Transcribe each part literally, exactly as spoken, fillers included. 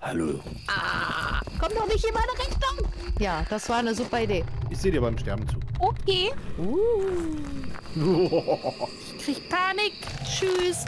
Hallo. Ah, komm doch nicht in meine Richtung. Ja, das war eine super Idee. Ich sehe dir beim Sterben zu. Okay. Uh. Ich krieg Panik. Tschüss.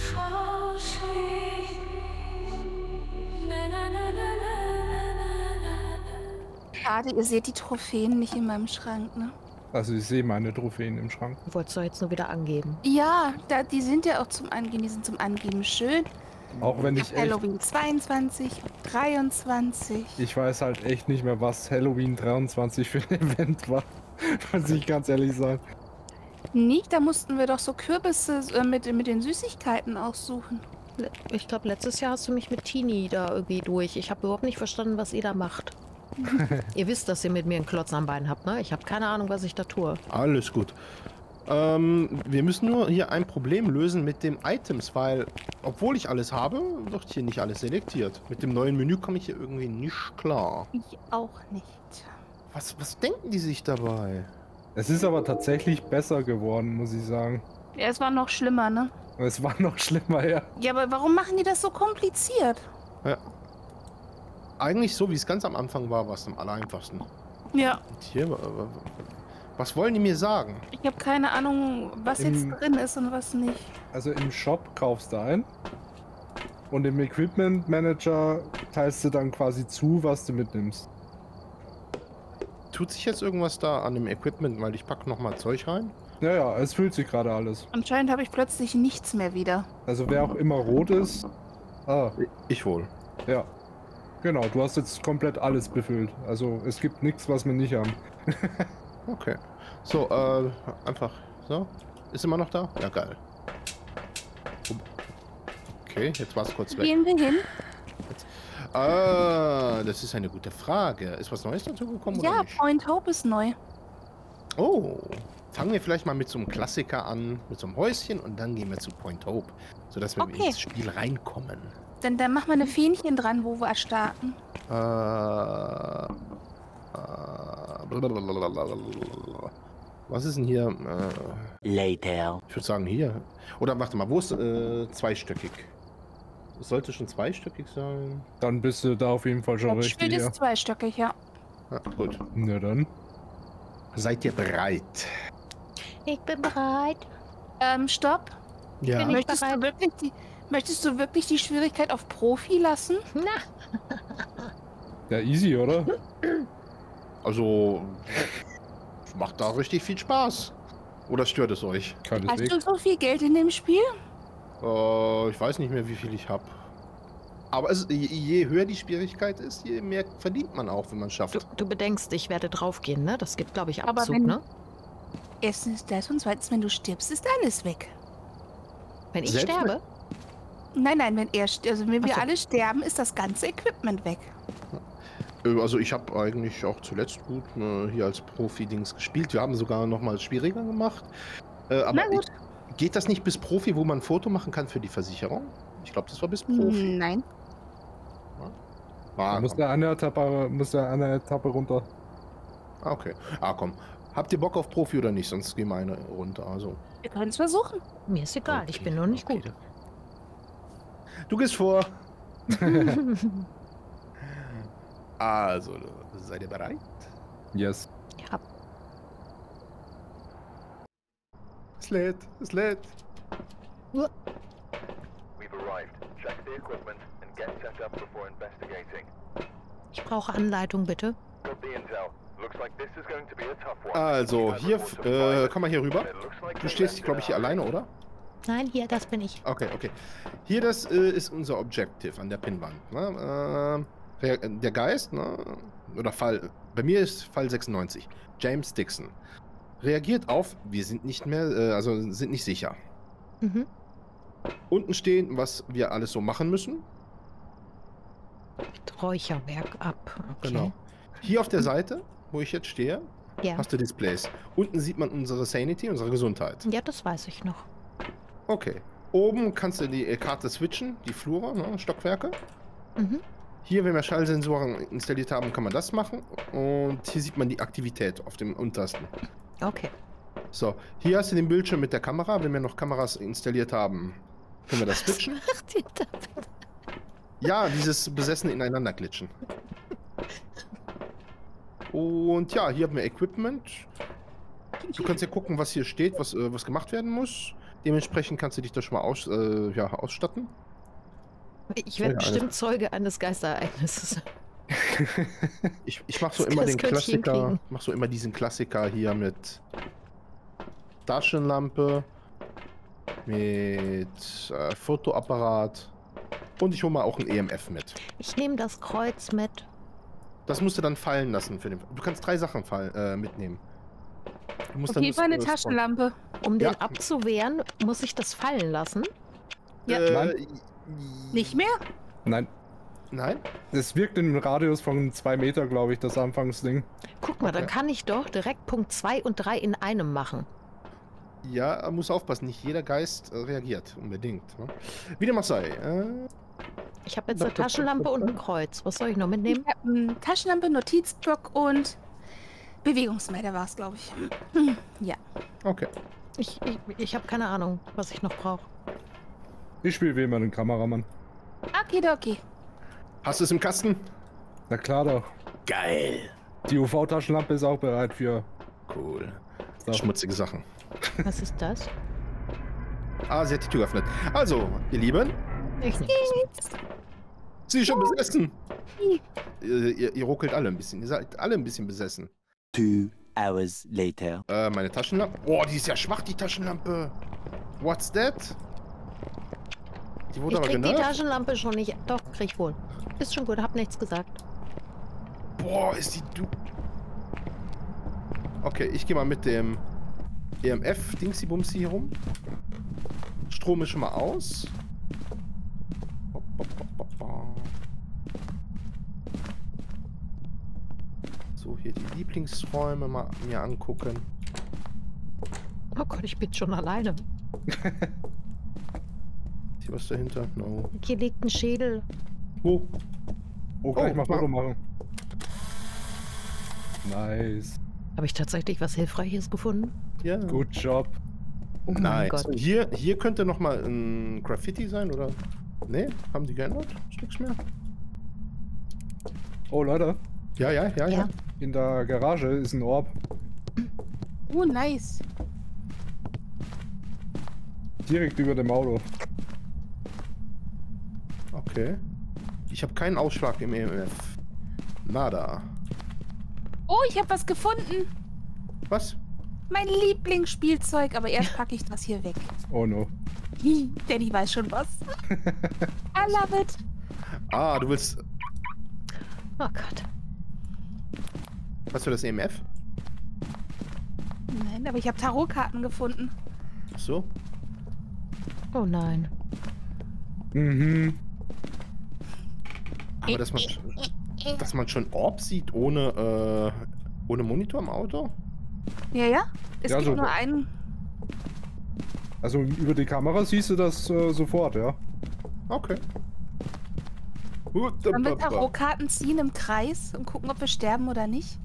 Schade, ihr seht die Trophäen nicht in meinem Schrank, ne? Also ich sehe meine Trophäen im Schrank. Wolltest du jetzt nur wieder angeben? Ja, da, die sind ja auch zum Angeben, die sind zum Angeben schön. Auch wenn ich echt, Halloween zweiundzwanzig, dreiundzwanzig. ich weiß halt echt nicht mehr, was Halloween dreiundzwanzig für ein Event war. Muss ich ganz ehrlich sagen. Nicht, da mussten wir doch so Kürbisse äh, mit, mit den Süßigkeiten aussuchen. Le- Ich glaube, letztes Jahr hast du mich mit Tini da irgendwie durch. Ich habe überhaupt nicht verstanden, was ihr da macht. Ihr wisst, dass ihr mit mir einen Klotz am Bein habt, ne? Ich habe keine Ahnung, was ich da tue. Alles gut. Ähm, wir müssen nur hier ein Problem lösen mit den Items, weil, obwohl ich alles habe, wird hier nicht alles selektiert. Mit dem neuen Menü komme ich hier irgendwie nicht klar. Ich auch nicht. Was, was denken die sich dabei? Es ist aber tatsächlich besser geworden, muss ich sagen. Ja, es war noch schlimmer, ne? Es war noch schlimmer, ja. Ja, aber warum machen die das so kompliziert? Ja. Eigentlich so, wie es ganz am Anfang war, war es am allereinfachsten. Ja, Und hier, wa- wa- was wollen die mir sagen? ich habe keine Ahnung, was Im- jetzt drin ist und was nicht. Also im Shop kaufst du ein und im Equipment Manager teilst du dann quasi zu, was du mitnimmst. Tut sich jetzt irgendwas da an dem Equipment, weil ich packe nochmal Zeug rein? Ja, ja, es fühlt sich gerade alles. Anscheinend habe ich plötzlich nichts mehr wieder. Also wer auch immer rot ist. Ah, Ich wohl. ja. Genau, du hast jetzt komplett alles befüllt. Also es gibt nichts, was wir nicht haben. Okay. So, äh, einfach so. Ist immer noch da? Ja, geil. Okay, jetzt war es kurz weg. Gehen wir hin? Ah, das ist eine gute Frage. Ist was Neues dazu gekommen Ja, oder nicht? Point Hope ist neu. Oh, fangen wir vielleicht mal mit so einem Klassiker an, mit so einem Häuschen und dann gehen wir zu Point Hope, sodass wir Okay. ins Spiel reinkommen. Dann, dann machen wir eine Fähnchen dran, wo wir starten. Äh, äh, blablabla. Was ist denn hier? Äh, Later. ich würde sagen hier. Oder warte mal, wo ist äh, zweistöckig? Es sollte schon zweistöckig sein. Dann bist du da auf jeden Fall schon Das richtig. Spiel Ja. ist zweistöckig, ja. Ja, gut. Na dann. Seid ihr bereit? Ich bin bereit. Ähm, stopp. Ja. Bin ich Möchtest du, bereit. wirklich die, möchtest du wirklich die Schwierigkeit auf Profi lassen? Na, Ja, easy, oder? Also, macht da richtig viel Spaß. Oder stört es euch? Hast Keineswegs. du so viel Geld in dem Spiel? Äh, ich weiß nicht mehr, wie viel ich habe. Aber es, je, je höher die Schwierigkeit ist, je mehr verdient man auch, wenn man es schafft. du, du bedenkst, ich werde draufgehen, ne? Das gibt, glaube ich, Aber Abzug, wenn- ne? Erstens ist das und zweitens, wenn du stirbst, ist alles weg. Wenn ich Selbst sterbe? Nein, nein, wenn er st- also wenn wir Ach so. alle sterben, ist das ganze Equipment weg. Äh, Also ich habe eigentlich auch zuletzt gut äh, hier als Profi-Dings gespielt. Wir haben sogar noch mal schwieriger gemacht. Äh, aber Na gut. ich, geht das nicht bis Profi, wo man ein Foto machen kann für die Versicherung? Ich glaube, das war bis Profi. Nein. Ah, Da muss komm. der eine Etappe, muss der eine Etappe runter. Ah, okay. Ah, komm. Habt ihr Bock auf Profi oder nicht? Sonst gehen wir eine runter. Also. Wir können es versuchen. Mir ist egal, ich Okay, bin noch nicht okay. gut. Du gehst vor. Also, seid ihr bereit? Yes. Ja, Es lädt, es lädt. We've arrived. Check the equipment and get set up before investigating. ich brauche Anleitung, bitte. Got the intel. Looks like this is going to be a tough one. Also, hier, äh, komm mal hier rüber. Du stehst, glaube ich, hier alleine, oder? Nein, hier, das bin ich. Okay, okay. Hier, das äh, ist unser Objective an der Pinnwand. Ne? Äh, Rea- der Geist, ne? Oder Fall, bei mir ist Fall sechsundneunzig. James Dixon. Reagiert auf, wir sind nicht mehr, äh, also sind nicht sicher. Mhm. Unten stehen, was wir alles so machen müssen. Räucherwerk ab. Okay. Genau. Hier auf der Seite, wo ich jetzt stehe, Ja. hast du Displays. Unten sieht man unsere Sanity, unsere Gesundheit. ja, das weiß ich noch. Okay. Oben kannst du die äh, Karte switchen, die Flure, ne, Stockwerke. Mhm. Hier, wenn wir Schallsensoren installiert haben, kann man das machen. Und hier sieht man die Aktivität auf dem untersten. Okay. So, hier hast du den Bildschirm mit der Kamera. Wenn wir noch Kameras installiert haben, können wir das switchen. Ach, die- da- Ja, dieses besessene ineinander glitschen. Und ja, hier haben wir Equipment. Du kannst ja gucken, was hier steht, was, äh, was gemacht werden muss. Dementsprechend kannst du dich da schon mal aus, äh, ja, ausstatten. Ich werde Ja, bestimmt Zeuge eines Geisterereignisses. Ich, ich mach so Das- immer das den könnte ich Klassiker, hinkriegen. mach so immer diesen Klassiker hier mit Taschenlampe, mit äh, Fotoapparat und ich hole mal auch ein E M F mit. Ich nehme das Kreuz mit. Das musst du dann fallen lassen für den. Du kannst drei Sachen fall, äh, mitnehmen. Du musst Auf jeden das, Fall eine äh, spawnen. Taschenlampe. Um Ja. den abzuwehren, muss ich das fallen lassen. Ja. Äh, Nicht mehr? Nein. Nein? Es wirkt in einem Radius von zwei Meter, glaube ich, das Anfangsding. Guck mal, dann Okay. kann ich doch direkt Punkt zwei und drei in einem machen. Ja, muss aufpassen, nicht jeder Geist äh, reagiert unbedingt. Ne? Wie dem auch sei. Äh, Ich habe jetzt eine Taschenlampe und ein Kreuz. Was soll ich noch mitnehmen? Ich habe eine Taschenlampe, Notizblock und Bewegungsmelder war es, glaube ich. Ja. okay. Ich, ich, ich habe keine Ahnung, was ich noch brauche. Ich spiele wie immer den Kameramann. Okidoki. Hast du es im Kasten? Na klar doch. Geil. Die U V-Taschenlampe ist auch bereit für Cool. Sachen. Schmutzige Sachen. Was ist das? Ah, sie hat die Tür geöffnet. Also, ihr Lieben, Ich nicht. sie ist schon besessen. Ihr, ihr, ihr ruckelt alle ein bisschen. Ihr seid alle ein bisschen besessen. Two hours later. Äh, meine Taschenlampe. Boah, die ist ja schwach, die Taschenlampe. What's that? Die wurde Ich aber krieg die genervt. Taschenlampe schon nicht. Doch, krieg ich wohl. Ist schon gut, hab nichts gesagt. Boah, ist die du. Okay, ich gehe mal mit dem E M F Dingsy Bumsy hier rum. Strom ist schon mal aus. Bop, bop, bop, bop, bop. So, hier die Lieblingsräume mal mir angucken. Oh Gott, ich bin schon alleine. Ist hier was dahinter? No. Hier liegt ein Schädel. Wo? Oh, kann Oh, ich mal mach- Foto machen? Nice. Habe ich tatsächlich was Hilfreiches gefunden? Ja. Good job. Oh mein Nice. Gott. Hier, hier könnte noch mal ein Graffiti sein, oder? Nee, haben die geändert? Ist nichts mehr? Oh, Leute. Ja, ja, ja, ja. Ja. In der Garage ist ein Orb. Oh, nice. Direkt über dem Auto. Okay. Ich habe keinen Ausschlag im E M F. Nada. Oh, ich habe was gefunden. Was? Mein Lieblingsspielzeug, aber erst packe ich das hier weg. Oh no. Hi, Danny weiß schon was. I love it. Ah, du willst. Oh Gott. Hast du das E M F? Nein, aber ich habe Tarotkarten gefunden. Ach so. Oh nein. Mhm. Aber dass man, dass man schon Orb sieht ohne, äh, ohne Monitor im Auto? Ja, ja. Es Ja, gibt so- nur einen. Also über die Kamera siehst du das äh, sofort, ja. Okay. Sollen wir Tarotkarten ziehen im Kreis und gucken, ob wir sterben oder nicht?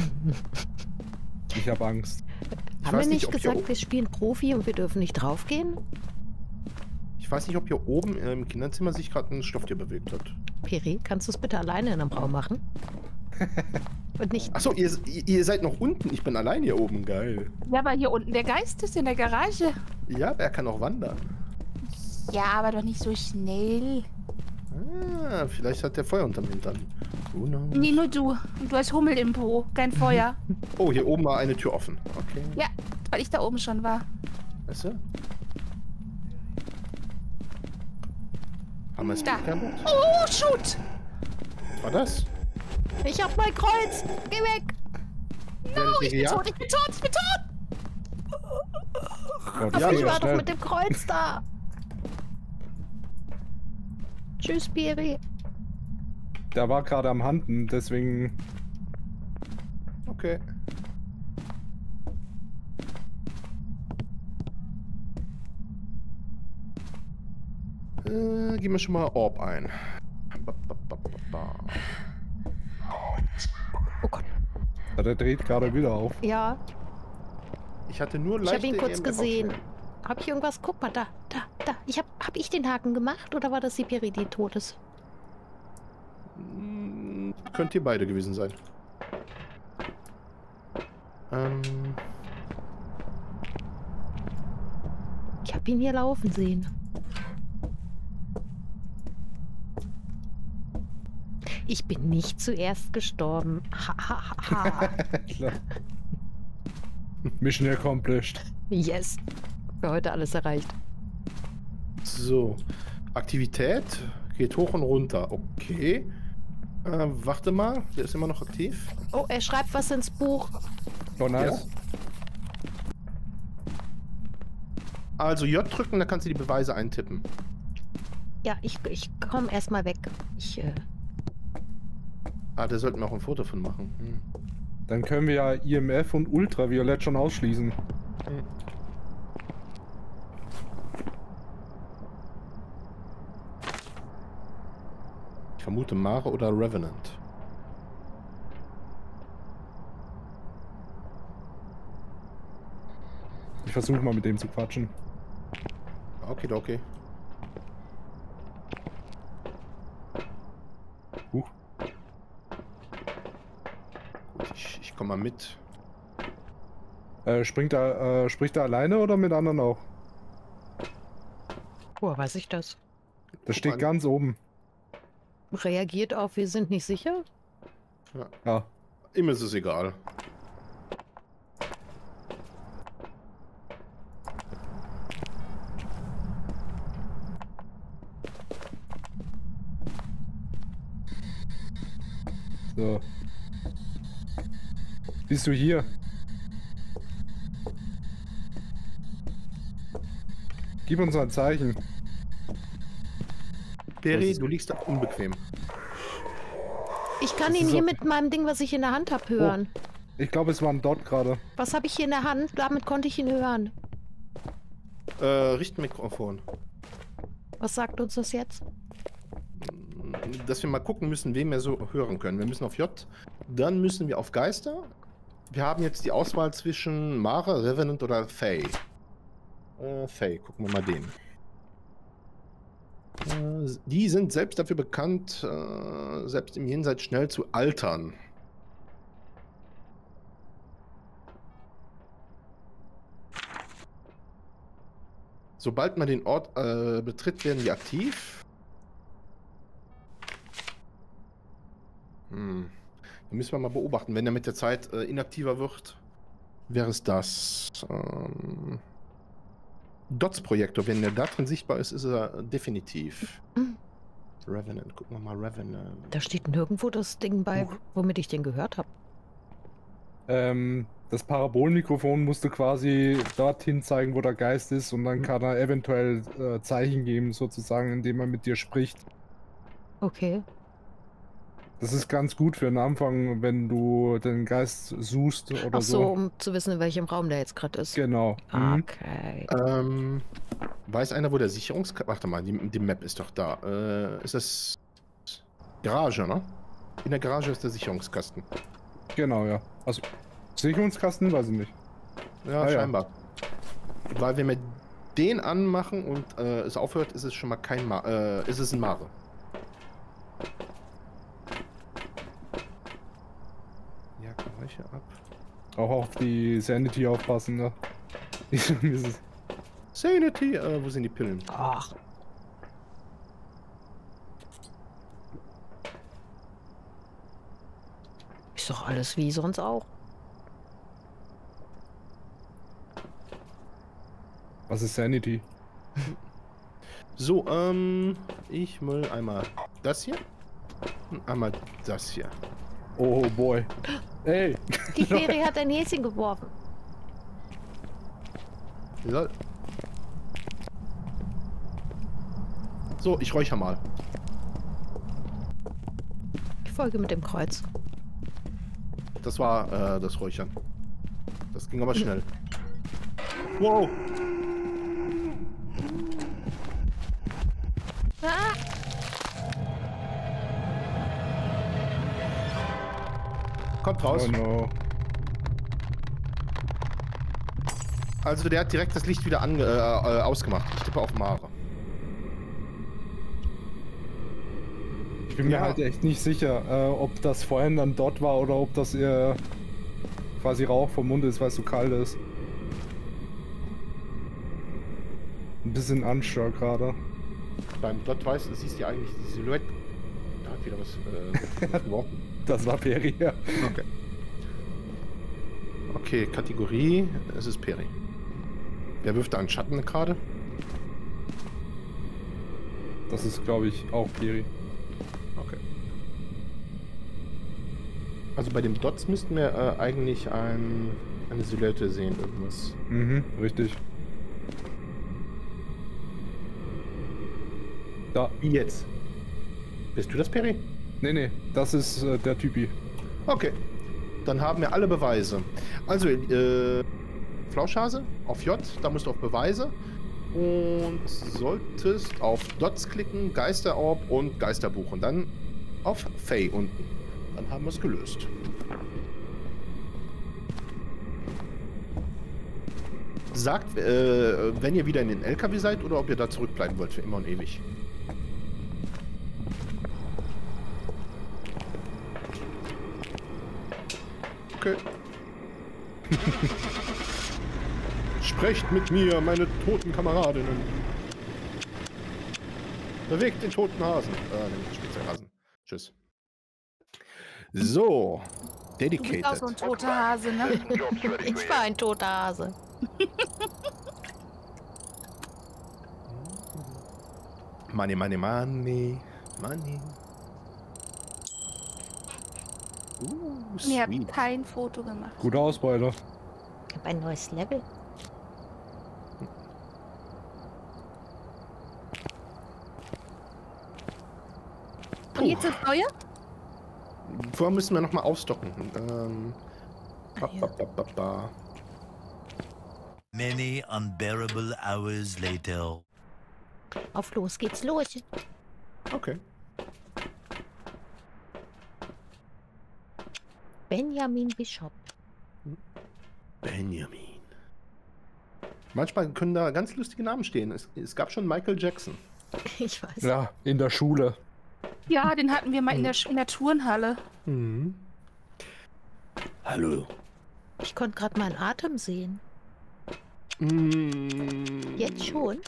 Ich habe Angst. Ich Haben weiß wir nicht, nicht ob hier gesagt, o- wir spielen Profi und wir dürfen nicht draufgehen? Ich weiß nicht, ob hier oben im Kinderzimmer sich gerade ein Stofftier bewegt hat. Peri, kannst du es bitte alleine in einem Raum machen? Und nicht. Achso, ihr, ihr seid noch unten. Ich bin allein hier oben. Geil. Ja, aber hier unten der Geist ist in der Garage. Ja, er kann auch wandern. Ja, aber doch nicht so schnell. Ah, vielleicht hat der Feuer unterm Hintern. Who knows? Nee, nur du. Und du hast Hummel im Po, kein Feuer. Oh, hier oben war eine Tür offen. Okay. Ja, weil ich da oben schon war. Weißt du? Haben wir es Da. mitgehabt? Oh, shoot! War das? Ich hab mein Kreuz! Geh weg! Werdet Oh, ihr ich bin gejagt? tot, ich bin tot, ich bin tot! Oh, das Ja, geht Ich ja war doch schnell. mit dem Kreuz da! Tschüss, Peri. Der war gerade am Handen, deswegen. Okay. Äh, gehen wir schon mal Orb ein. Ba, ba, ba, ba, ba. Oh Gott. Ja, der dreht gerade wieder auf. Ja, Ich hatte nur ich leichte habe ihn kurz E M F gesehen. Aufschläge. Hab ich irgendwas? Guck mal, da, da, da. Ich hab, hab ich den Haken gemacht oder war das die Peri, die tot ist? könnt ihr beide gewesen sein. Ähm. Ich habe ihn hier laufen sehen. Ich bin nicht zuerst gestorben. Ha, ha, ha, ha. Klar. Mission accomplished. Yes. Für heute alles erreicht. So. Aktivität geht hoch und runter. Okay. Äh, warte mal. Der ist immer noch aktiv. Oh, er schreibt was ins Buch. Oh, nice. Ja. Also J drücken, da kannst du die Beweise eintippen. Ja, ich, ich komme erstmal weg. Ich, äh... Ah, da sollten wir auch ein Foto von machen. Hm. Dann können wir ja I M F und Ultraviolett schon ausschließen. Hm. Ich vermute Mare oder Revenant. Ich versuche mal mit dem zu quatschen. Okay, okay. Huch. Gut, ich, ich komme mal mit. Äh, springt er, äh, spricht er alleine oder mit anderen auch? Woher weiß ich das? Das Guck steht an. ganz oben. Reagiert auf, wir sind nicht sicher? Ja. Ihm ist es egal. So. Bist du hier? Gib uns ein Zeichen. Peri, du liegst da unbequem. Ich kann Das ihn ist hier auch- mit meinem Ding, was ich in der Hand habe, hören. Ich glaube, es war ein Dot gerade. Was habe ich hier in der Hand? Damit konnte ich ihn hören. Äh, Richtmikrofon. Was sagt uns das jetzt? Dass wir mal gucken müssen, wen wir so hören können. Wir müssen auf J, dann müssen wir auf Geister. Wir haben jetzt die Auswahl zwischen Mare, Revenant oder Fae. Äh, Fae, gucken wir mal den. Äh, die sind selbst dafür bekannt, äh, selbst im Jenseits schnell zu altern. Sobald man den Ort äh, betritt, werden die aktiv. Hm. Da müssen wir mal beobachten. Wenn er mit der Zeit äh, inaktiver wird, wäre es das. Ähm, Dots-Projektor, wenn der da drin sichtbar ist, ist er definitiv. Hm. Revenant, gucken wir mal, Revenant. Da steht nirgendwo das Ding bei, Huch. womit ich den gehört habe. Ähm, das Parabolmikrofon musste quasi dorthin zeigen, wo der Geist ist, und dann Mhm. kann er eventuell äh, Zeichen geben, sozusagen, indem er mit dir spricht. Okay. Das ist ganz gut für den Anfang, wenn du den Geist suchst oder Ach so, so. um zu wissen, in welchem Raum der jetzt gerade ist. Genau. Mhm. Okay. Ähm, weiß einer, wo der Sicherungskasten... Warte mal, die, die Map ist doch da. Äh, ist das... Garage, ne? In der Garage ist der Sicherungskasten. Genau, ja. Also, Sicherungskasten, weiß ich nicht. Ja, Ah, ja. scheinbar. Weil wenn wir den anmachen und äh, es aufhört, ist es schon mal kein Ma äh, ist es ein Mare. Ja, Geräusche ab. Auch auf die Sanity aufpassen, ne? Dieses- Sanity, äh, wo sind die Pillen? Ach, ist doch alles wie sonst auch. Was ist Sanity? So, ähm, ich will einmal das hier und einmal das hier. Oh boy. Ey! Die Feri hat ein Häschen geworfen. Lol. So, ich räuchere mal. Ich folge mit dem Kreuz. Das war äh, das Räuchern. Das ging aber schnell. Wow! Ah! Kommt raus. Oh no. Also der hat direkt das Licht wieder ange äh, äh, ausgemacht. Ich tippe auf Mare. Ich bin mir Ja. halt echt nicht sicher, äh, ob das vorhin dann dort war oder ob das eher quasi Rauch vom Mund ist, weil es so kalt ist. Ein bisschen unsure gerade. Beim Dot weiß, siehst du ja eigentlich die Silhouette. Da hat wieder was äh, geworfen. Das war Peri, ja. Okay. Okay, Kategorie, es ist Peri. Wer wirft da einen Schatten gerade? Das ist, glaube ich, auch Peri. Okay. Also bei dem Dots müssten wir äh, eigentlich ein, eine Silhouette sehen, irgendwas. Mhm, richtig. Da. Wie jetzt? Bist du das, Peri? Nee, nee, das ist äh, der Typi. Okay. Dann haben wir alle Beweise. Also, äh, Flauschhase auf J, da musst du auf Beweise. Und solltest auf Dots klicken, Geisterorb und Geisterbuch. Und dann auf Faye unten. Dann haben wir es gelöst. Sagt, äh, wenn ihr wieder in den L K W seid oder ob ihr da zurückbleiben wollt für immer und ewig. Okay. Sprecht mit mir, meine toten Kameradinnen. Bewegt den toten Hasen. Äh, den Spitzerhasen. Tschüss. So. Du bist auch Dedicated. so ein toter Hase, ne? Job's ready for Ich you. war ein toter Hase. Money, money, money. Money. Uh, Ihr habt sweet. kein Foto gemacht. Gute Ausbeute. Ich habe ein neues Level. Und jetzt ins Neue? Vorher müssen wir nochmal aufstocken. Ähm, ba, ba, ba, ba, ba. Many unbearable hours later. Auf los geht's los. Okay. Benjamin Bishop. Benjamin. Manchmal können da ganz lustige Namen stehen. Es, es gab schon Michael Jackson. Ich weiß. Ja, in der Schule. Ja, den hatten wir mal in der, Sch- in der Turnhalle. Mhm. Hallo. Ich konnte gerade meinen Atem sehen. Mm, Jetzt schon?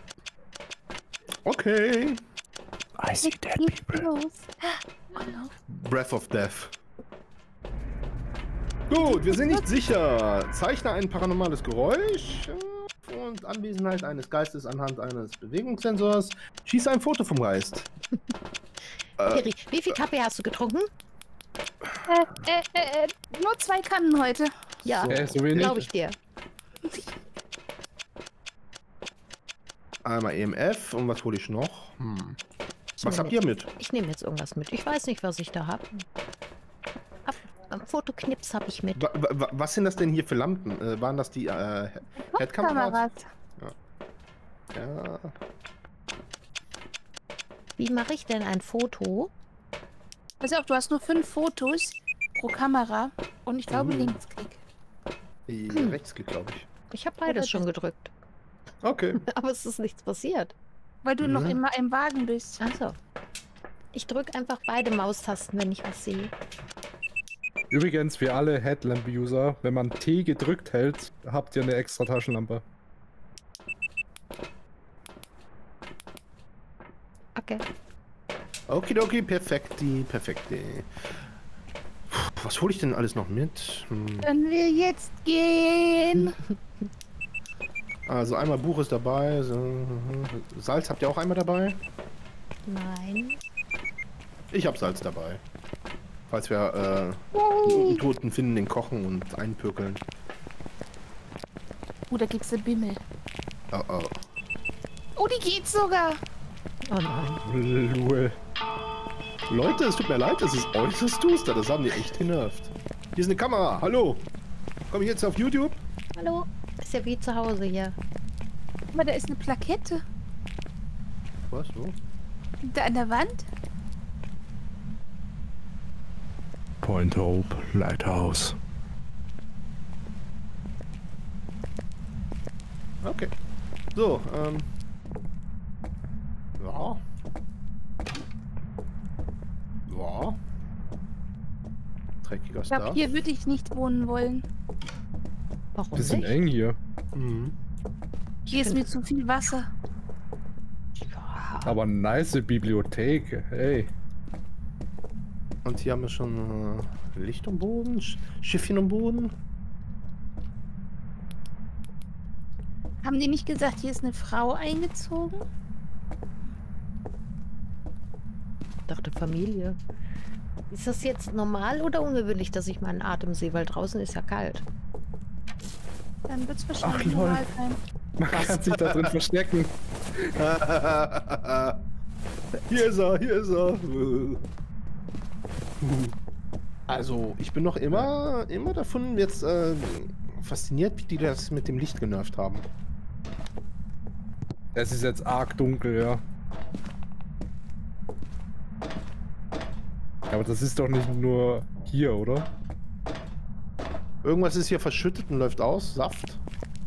Okay. I see dead people. Los. Breath of Death. Gut, wir sind nicht sicher. Zeichne ein paranormales Geräusch äh, und Anwesenheit eines Geistes anhand eines Bewegungssensors. Schieße ein Foto vom Geist. äh, Peri, wie viel Kaffee hast du getrunken? Äh, äh, äh, nur zwei Kannen heute. Ja, So. Äh, so wenig? glaube ich dir. einmal E M F und was hole ich noch? Hm. Ich Was nehm habt ihr jetzt- mit? Ich nehme jetzt irgendwas mit. Ich weiß nicht, was ich da habe. Hab, ähm, Fotoknips habe ich mit. Wa wa was sind das denn hier für Lampen? Äh, waren das die äh, Headkameras? Kameras. Ja. Wie mache ich denn ein Foto? Pass auf, du hast nur fünf Fotos pro Kamera und ich glaube Mhm. Linksklick. Die Hm. Rechtsklick, glaube ich. Ich habe beides Oder schon das- gedrückt. Okay. Aber es ist nichts passiert. Weil du noch Mhm. immer im Wagen bist. Also. Ich drücke einfach beide Maustasten, wenn ich was sehe. Übrigens, für alle Headlamp-User, wenn man T gedrückt hält, habt ihr eine extra Taschenlampe. Okay. Okidoki, perfekti, perfekti. Puh, was hole ich denn alles noch mit? Hm. Können wir jetzt gehen? Also einmal Buch ist dabei. So, Salz habt ihr auch einmal dabei? Nein. Ich habe Salz dabei. Falls wir äh, Yay. einen Toten finden, den kochen und einpökeln. Oh, da gibt's eine Bimmel. Oh oh. Oh, die geht sogar. Oh nein. Lul. Leute, es tut mir leid, es ist äußerst duster. Das haben die echt genervt. Hier ist eine Kamera. Hallo. Komm ich jetzt auf YouTube? Hallo. Ist ja wie zu Hause hier. Aber da ist eine Plakette. Was? Wo? Da an der Wand. Point Hope Lighthouse. Okay. So, ähm. Ja. Dreckiger Ich glaube, Stuff. hier würde ich nicht wohnen wollen. Warum Bisschen nicht? eng hier. Mhm. Hier ist mir zu viel Wasser. Ja. Aber eine nice Bibliothek. Hey. Und hier haben wir schon äh, Licht am Boden, Sch Schiffchen am Boden. Haben die nicht gesagt, hier ist eine Frau eingezogen? Ich dachte Familie. Ist das jetzt normal oder ungewöhnlich, dass ich meinen Atem sehe? Weil draußen ist ja kalt. Dann wird es wahrscheinlich Ach, lol. normal sein. Man kann sich da drin verstecken. Hier ist er, hier ist er. Also, ich bin noch immer, immer davon jetzt äh, fasziniert, wie die das mit dem Licht genervt haben. Es ist jetzt arg dunkel, ja. Aber das ist doch nicht nur hier, oder? Irgendwas ist hier verschüttet und läuft aus. Saft.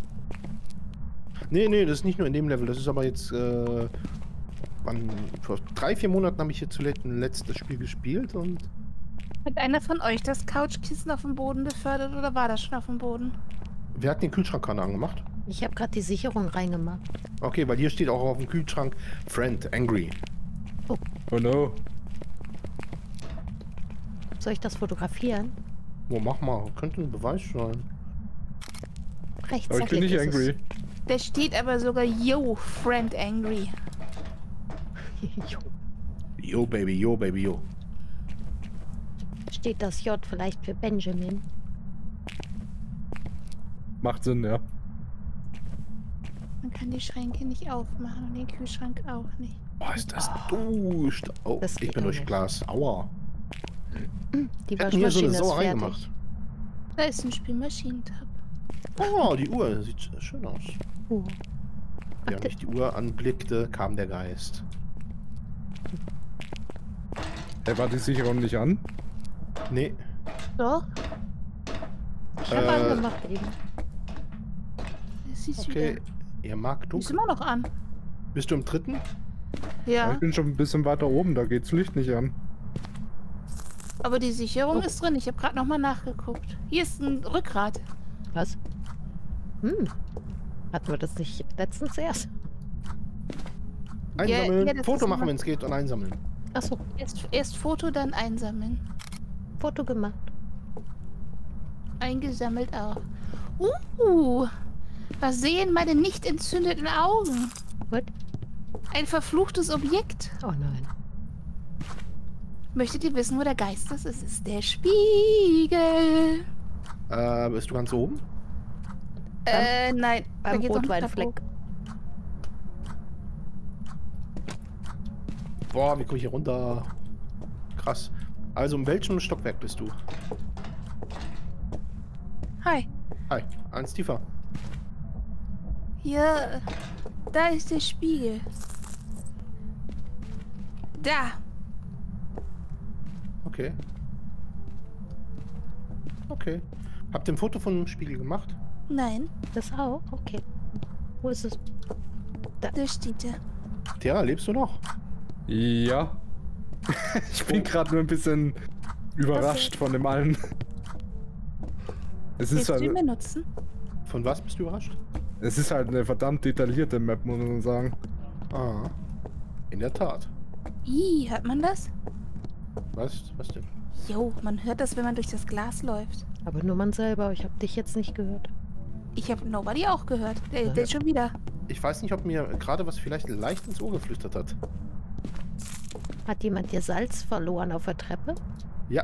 Nee, nee, das ist nicht nur in dem Level. Das ist aber jetzt, äh, wann, vor drei, vier Monaten habe ich hier zuletzt ein letztes Spiel gespielt und... Hat einer von euch das Couchkissen auf dem Boden befördert oder war das schon auf dem Boden? Wer hat den Kühlschrank angemacht? Ich habe gerade die Sicherung reingemacht. Okay, weil hier steht auch auf dem Kühlschrank Friend, angry. Oh no. Soll ich das fotografieren? Oh, mach mal. Könnte ein Beweis sein. Rechts. Aber ich bin nicht ist es. angry. Da steht aber sogar Yo, Friend Angry. Jo. Yo, Baby, yo, Baby, yo. Steht das J vielleicht für Benjamin? Macht Sinn, ja. Man kann die Schränke nicht aufmachen und den Kühlschrank auch nicht. Boah, ist das duscht. Oh, Das ich geht bin durch nicht. Glas. Aua. Die Wir hätten hier so Waschmaschine eine ist Sauerei fertig. gemacht. Da ist ein Spülmaschinentab. Oh, die Uhr sieht schön aus. Oh. Während ich die Uhr anblickte, kam der Geist. Er war die Sicherung nicht an. Nee. Doch, Ich habe Äh, angemacht eben. es ist Okay. wieder. Ihr mag Die ist dunkel. immer noch an. Bist du im dritten? Ja, Ich bin schon ein bisschen weiter oben, da geht's Licht nicht an. aber die Sicherung Oh. ist drin. Ich habe gerade nochmal nachgeguckt. Hier ist ein Rückgrat. Was? Hm. Hatten wir das nicht letztens erst? Einsammeln. ja, das Foto ist machen, immer- wenn es geht, und einsammeln. Achso, Erst, erst Foto, dann einsammeln. Foto gemacht. Eingesammelt auch. Uh, was sehen meine nicht entzündeten Augen? What? Ein verfluchtes Objekt. Oh nein. Möchtet ihr wissen, wo der Geist ist? Es ist der Spiegel. Äh, bist du ganz oben? Äh, nein. Da Beim geht's noch nach Rotweinfleck. Boah, wie komme ich hier runter? Krass. Also, in welchem Stockwerk bist du? oben. Hi. Hi, eins tiefer. Hier. Da ist der Spiegel. Da. Okay. Okay. Habt ihr ein Foto von dem Spiegel gemacht? Nein, Das auch? Okay. Wo ist es? da steht er. Tja, lebst du noch? Ja. Ich bin gerade nur ein bisschen überrascht von dem allen. Es ist Willst du ihn halt, benutzen? Von was bist du überrascht? es ist halt eine verdammt detaillierte Map, muss man sagen. Ah. In der Tat. Ih, hört man das? Was? Was denn? Jo, man hört das, wenn man durch das Glas läuft. Aber nur man selber. Ich habe dich jetzt nicht gehört. Ich habe Nobody auch gehört. Der, Ja. der ist schon wieder. Ich weiß nicht, ob mir gerade was vielleicht leicht ins Ohr geflüstert hat. Hat jemand dir Salz verloren auf der Treppe? Ja.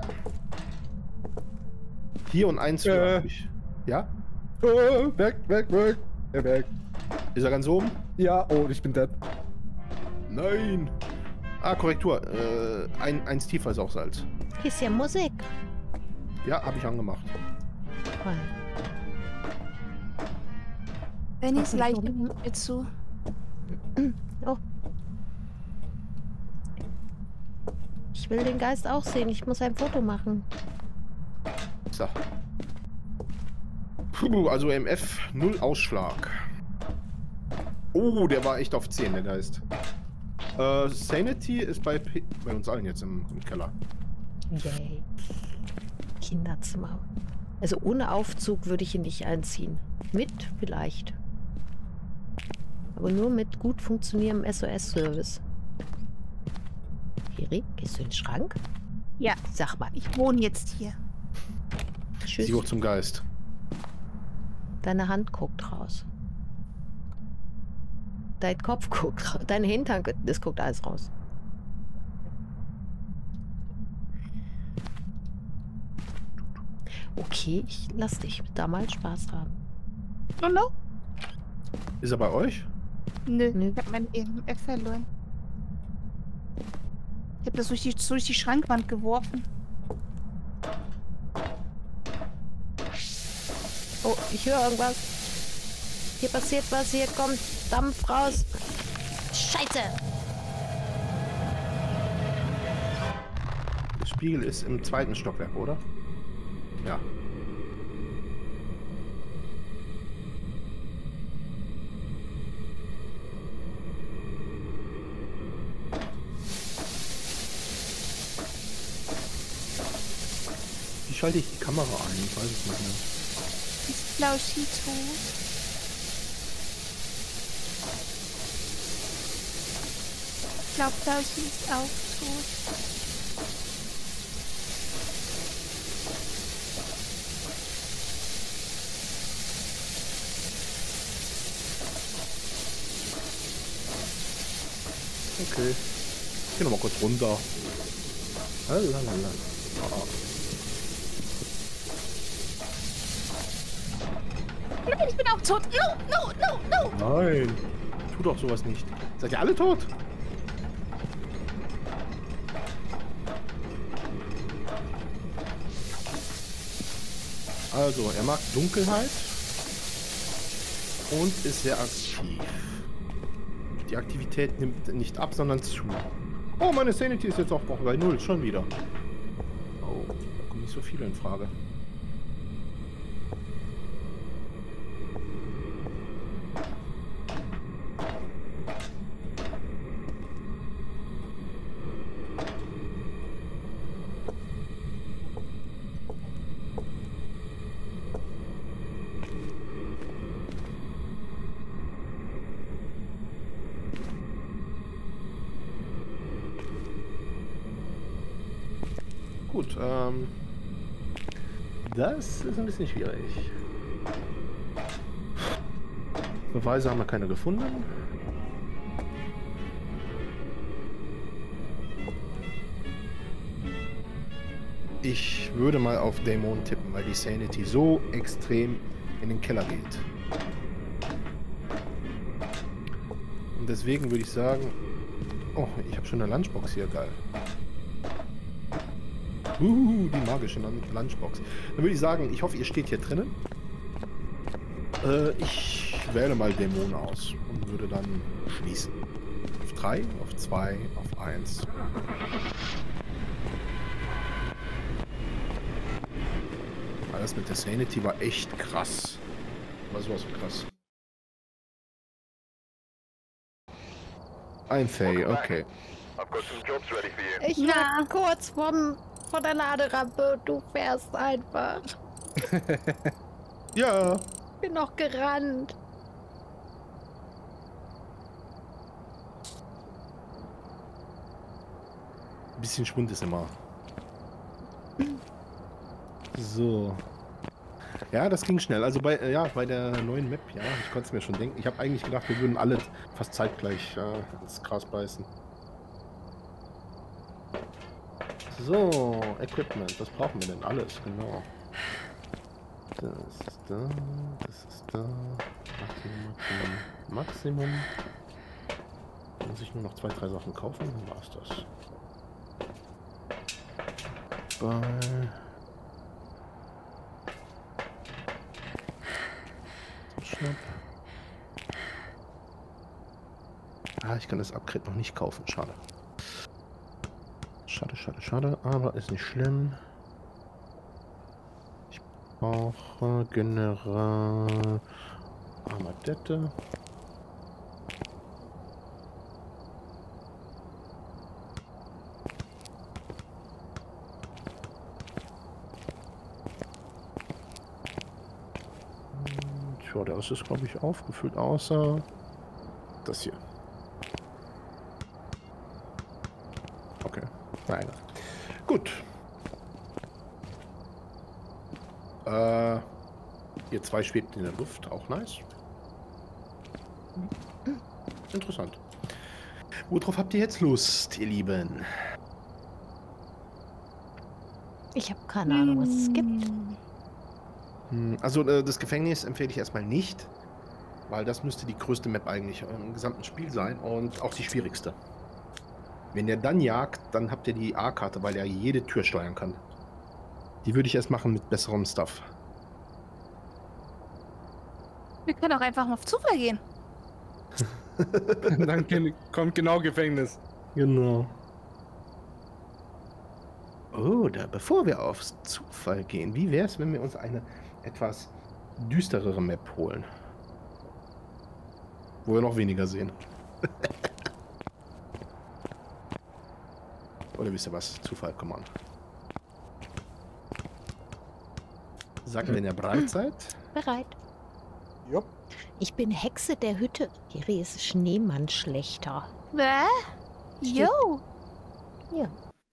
Hier und eins Äh. für euch. Ja? Oh, weg, weg, weg. Ja, weg. Ist er ganz oben? Ja, oh, ich bin dead. Nein! Ah, Korrektur. Äh, ein, eins tiefer ist auch Salz. Hier ist ja Musik. Ja, habe ich angemacht. Toll. Bennys Ach, Leiche nicht nimmt mir zu. Oh. Ich will den Geist auch sehen. Ich muss ein Foto machen. So. Puh, also M F null Ausschlag. Oh, der war echt auf zehn, der Geist. Äh, Sanity ist bei, P bei uns allen jetzt im, im Keller. Yay. Kinderzimmer. Also ohne Aufzug würde ich ihn nicht einziehen. Mit vielleicht. Aber nur mit gut funktionierendem S O S-Service. Erik, gehst du in den Schrank? Ja, Sag mal. ich wohne jetzt hier. Tschüss. Sie hoch zum Geist. Deine Hand guckt raus. Dein Kopf guckt raus. Dein Hintern, das guckt alles raus. Okay, ich lass dich da mal Spaß haben. Oh no. Ist er bei euch? Nö, Nö. ich hab mein E M F verloren. Ich hab das durch die, durch die Schrankwand geworfen. Oh, ich höre irgendwas. Hier passiert was, hier kommt Dampf raus. Scheiße! Der Spiegel ist im zweiten Stockwerk, oder? Ja. Wie schalte ich die Kamera ein? Ich weiß es nicht mehr. Ist Flauschie tot? Ich glaube, Flauschie ist auch tot. Okay. Ich geh nochmal kurz runter. Lalalala. Oh. Nein, ich bin auch tot. No, no, no, no. Nein. Tu doch sowas nicht. Seid ihr alle tot? Also, er mag Dunkelheit und ist sehr aktiv. Die Aktivität nimmt nicht ab, sondern zu. Oh, meine Sanity ist jetzt auch noch bei null, schon wieder. Oh, da kommen nicht so viele in Frage. Gut, ähm... das ist ein bisschen schwierig. Beweise haben wir keine gefunden. Ich würde mal auf Dämon tippen, weil die Sanity so extrem in den Keller geht. Und deswegen würde ich sagen... Oh, ich habe schon eine Lunchbox hier, geil. Uh, die magische Lunchbox. Dann würde ich sagen, ich hoffe, ihr steht hier drinnen. Äh, ich wähle mal Dämonen aus und würde dann schließen. Auf drei, auf zwei, auf eins. Alles mit der Sanity war echt krass. War sowas von krass. Ein Fay, okay. I've got some jobs ready for you. Ich war kurz vom, vor der Laderampe und du fährst einfach. Ja. Bin noch gerannt. Ein bisschen Schwund ist immer. So. Ja, das ging schnell. Also bei, ja, bei der neuen Map, ja, ich konnte es mir schon denken. Ich habe eigentlich gedacht, wir würden alle fast zeitgleich ja, ins Gras beißen. So, Equipment. Was brauchen wir denn? Alles, genau. Das ist da, das ist da. Maximum, Maximum, Maximum. Da muss ich nur noch zwei, drei Sachen kaufen, dann war es das. Bei... Schnapp. Ah, ich kann das Upgrade noch nicht kaufen, schade. Schade, schade, schade, aber ist nicht schlimm. Ich brauche General Armadette. Ja, der ist, glaube ich, aufgefüllt, außer das hier. Okay, nein. Gut. Äh, hier zwei schwebt in der Luft, auch nice. Interessant. Worauf habt ihr jetzt Lust, ihr Lieben? Ich habe keine Ahnung, was es gibt. Hm, Also äh, das Gefängnis empfehle ich erstmal nicht, weil das müsste die größte Map eigentlich im gesamten Spiel sein und auch die schwierigste. Wenn ihr dann jagt, dann habt ihr die A-Karte, weil er jede Tür steuern kann. Die würde ich erst machen mit besserem Stuff. Wir können auch einfach mal auf Zufall gehen. Dann gen- kommt genau Gefängnis. Genau. Oh, da, bevor wir aufs Zufall gehen, wie wäre es, wenn wir uns eine etwas düsterere Map holen? Wo wir noch weniger sehen. Oder wisst ihr was? Zufall, come on. Sagt, wenn ihr bereit seid. Bereit. Jupp. Ich bin Hexe der Hütte. Hier ist Schneemann schlechter. Hä? Jo. Ja.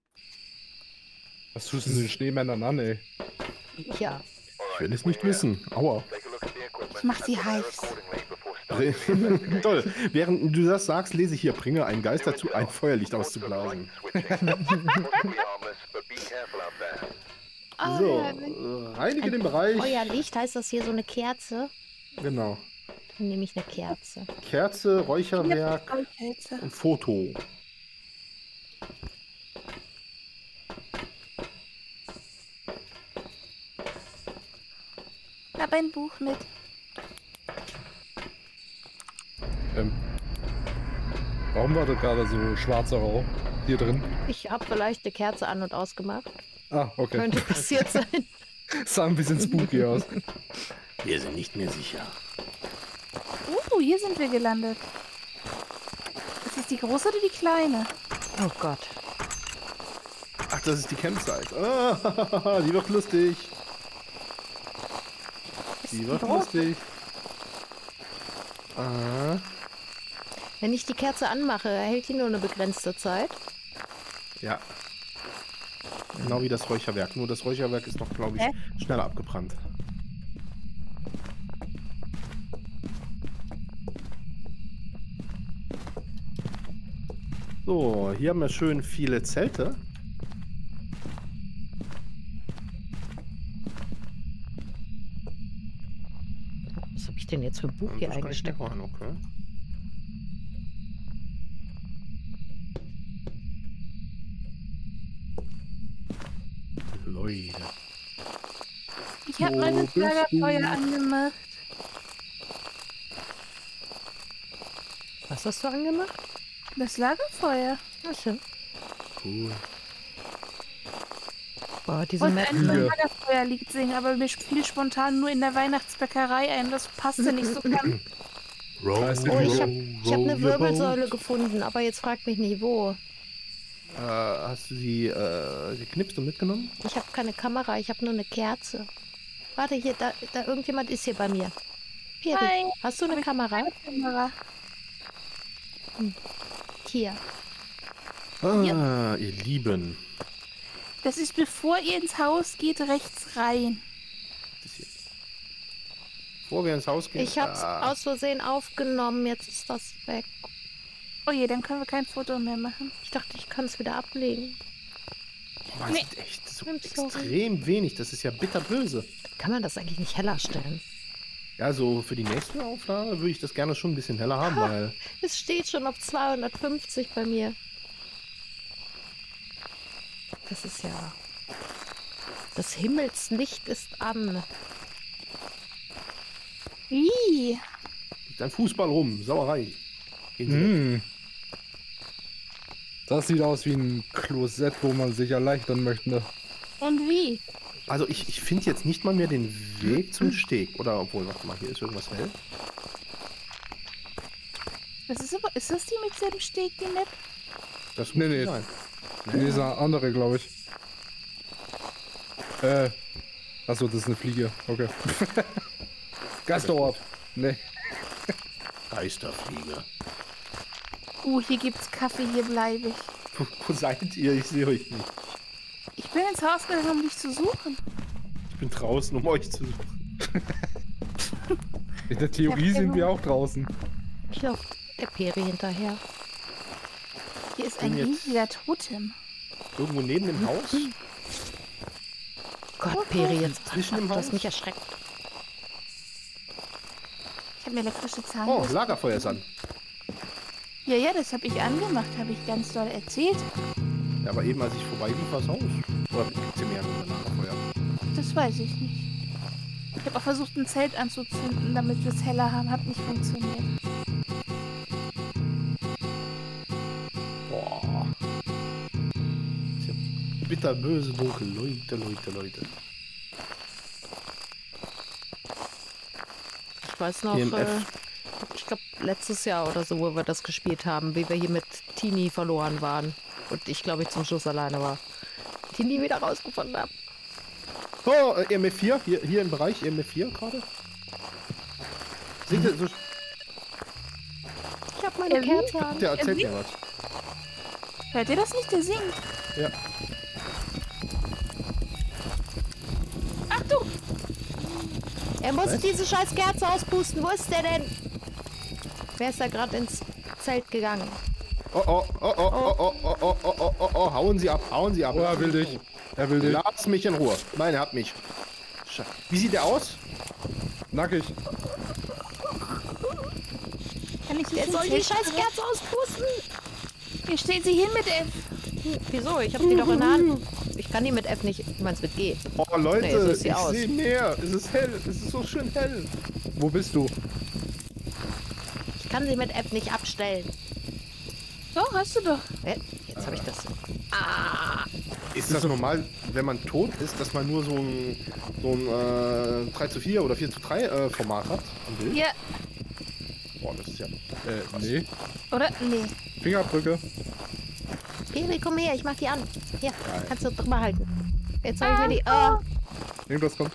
Was tust du den Schneemännern an, ey? Ja. Ich will es nicht wissen. Aua. Ich mach sie heiß. Toll. Während du das sagst, lese ich hier, bringe einen Geist dazu, ein Feuerlicht auszublasen. Oh, So, herrlich. äh, reinige den Bereich. Feuerlicht, heißt das hier so eine Kerze? Genau. Dann nehme ich eine Kerze. Kerze, Räucherwerk Goldhälse. und Foto. Ich habe ein Buch mit. Ähm, warum war da gerade so schwarzer Rauch hier drin? Ich habe vielleicht eine Kerze an- und ausgemacht. Ah, okay. Könnte passiert sein. Sah ein bisschen spooky aus. Wir sind nicht mehr sicher. Uh, hier sind wir gelandet. Ist das die große oder die kleine? Oh Gott. Ach, das ist die Campsite. Ah, die wird lustig. Ist Die wird groß? lustig. Ah, Wenn ich die Kerze anmache, hält die nur eine begrenzte Zeit. ja. Genau wie das Räucherwerk. Nur das Räucherwerk ist noch, glaube ich, Hä? schneller abgebrannt. So, hier haben wir schön viele Zelte. Was habe ich denn jetzt für ein Buch Und hier das kann ich eingesteckt? nicht machen, okay. Leute. Ich habe Wo meine bist du? Lagerfeuer angemacht. Was hast du angemacht? Das Lagerfeuer. Achso. Cool. Boah, diese Und Map. ein Lagerfeuerlied singen, aber mir fiel spontan nur in der Weihnachtsbäckerei ein. Das passte nicht so ganz. Weißt du, Oh, wie ich so- habe ich hab eine Wirbelsäule gefunden, aber jetzt fragt mich nicht wo. Äh, hast du sie äh, geknipst und mitgenommen? Ich habe keine Kamera, ich habe nur eine Kerze. Warte, hier, da, da irgendjemand ist hier bei mir. Peri, Hi. hast du eine Hab ich Kamera? Kamera. Hier. Ah, ihr Lieben. Das ist, bevor ihr ins Haus geht, rechts rein. Das hier. Bevor wir ins Haus gehen. Ich hab's ah, aus Versehen aufgenommen, jetzt ist das weg. Oh je, dann können wir kein Foto mehr machen. Ich dachte, ich kann es wieder ablegen. man nee. sieht echt so I'm sorry. extrem wenig. Das ist ja bitterböse. Kann man das eigentlich nicht heller stellen? Ja, so für die nächste Aufnahme würde ich das gerne schon ein bisschen heller haben, weil Es steht schon auf zweihundertfünfzig bei mir. Das ist ja... Das Himmelslicht ist an. Wie? liegt ein Fußball rum. Sauerei. Gehen Sie weg. Hm. Das sieht aus wie ein Klosett, wo man sich erleichtern möchte. Und wie? Also ich, ich finde jetzt nicht mal mehr den Weg zum Steg. Oder obwohl, warte mal, hier ist irgendwas hell. Das ist, aber, ist das die mit dem Steg, die Map? Das Nee, muss nee. sein. Nee, ist eine andere, glaube ich. Äh. Achso, das ist eine Fliege. Okay. Geisterort. Nee. Geisterfliege. Uh, hier gibt's Kaffee, hier bleibe ich. Wo, wo seid ihr? Ich sehe euch nicht. Ich bin ins Haus gegangen, um dich zu suchen. Ich bin draußen, um euch zu suchen. In der Theorie Ja, sind wir genau. auch draußen. Ich lauf der Peri hinterher. Hier ist bin ein jetzt- riesiger Totem. Irgendwo neben dem Haus? Gott, Peri, jetzt Zwischen dem du hast Haus? mich erschreckt. Ich habe mir elektrische Oh, Zahnbürste. Lagerfeuer ist an. Ja, ja, das habe ich angemacht, habe ich ganz doll erzählt. Ja, aber eben als ich vorbeilief, war es aus. Oder gibt es hier mehr nur Lagerfeuer? Das weiß ich nicht. Ich habe auch versucht, ein Zelt anzuzünden, damit wir es heller haben. Hat nicht funktioniert. Boah. Ist ja bitterböse dunkel. Leute, Leute, Leute. Ich weiß noch, E M F. äh, ich glaube letztes Jahr oder so, wo wir das gespielt haben, wie wir hier mit Tini verloren waren. Und ich glaube, ich zum Schluss alleine war. Tini wieder rausgefunden habe. Oh, äh, E M F vier, hier, hier im Bereich E M F vier gerade. Seht ihr, so, Ich habe meine Ja, wie? Kerze an. der erzählt wie- mir was. Hört ihr das nicht? Der singt. Ja. Ach du! Er muss Was? diese scheiß Kerze auspusten. Wo ist der denn? Wer ist da gerade ins Zelt gegangen? Oh, oh, oh, oh, oh, oh, oh, oh, oh, oh, oh, oh, hauen Sie ab, hauen Sie ab. Oh, er will dich. Er will dich. Lass mich in Ruhe. Nein, er hat mich. Sche- Wie sieht der aus? Nackig. Kann ich Der nicht soll ins die Zelt scheiß Kerze auspusten. Hier steht sie hin mit F. Wieso? Ich habe die doch in der Hand. Ich kann die mit F nicht. Ich mein's mit G. Oh, Leute, Nee, so ist sie ich aus. sehe mehr. Es ist hell. Es ist so schön hell. Wo bist du? Ich kann sie mit F nicht abstellen. Doch, hast du doch. Hä? Jetzt habe ich das. Ist das normal, wenn man tot ist, dass man nur so ein, so ein äh, drei zu vier oder vier zu drei äh, Format hat? Am Bild? Ja, Boah, das ist ja... Äh, nee. oder? Nee. Fingerabdrücke. Peri, komm her, ich mach die an. Hier, Geil. kannst du drüber halten. Jetzt habe ich mir die. Oh, Irgendwas kommt.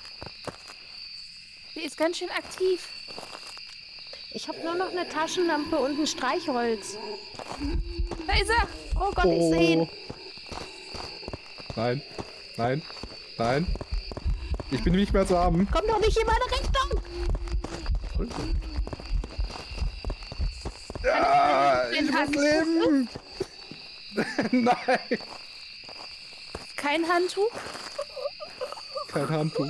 Sie ist ganz schön aktiv. ich habe nur noch eine Taschenlampe und ein Streichholz. Da ist er. Oh Gott, ich sehe ihn. Nein. Nein. Nein. Ich bin nicht mehr zu haben. Komm doch nicht in meine Richtung. Ja, Den ich muss Handtuch? leben. Nein. Kein Handtuch. Kein Handtuch.